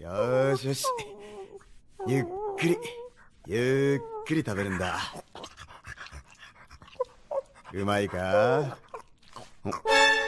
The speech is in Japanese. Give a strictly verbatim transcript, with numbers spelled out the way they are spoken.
よーしよし。ゆっくりゆっくり食べるんだ。うまいか？